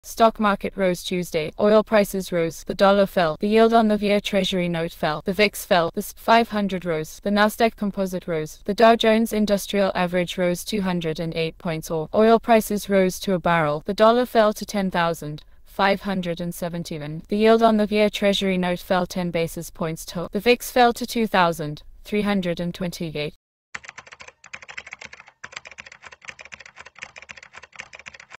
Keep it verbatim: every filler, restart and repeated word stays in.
Stock market rose Tuesday. Oil prices rose. The dollar fell. The yield on the V I X Treasury note fell. The V I X fell. The S and P five hundred rose. The Nasdaq Composite rose. The Dow Jones Industrial Average rose two hundred eight points. Or oil prices rose to a barrel. The dollar fell to ten thousand five hundred seventy-one. The yield on the V I X Treasury note fell ten basis points to. The V I X fell to two thousand three hundred twenty-eight.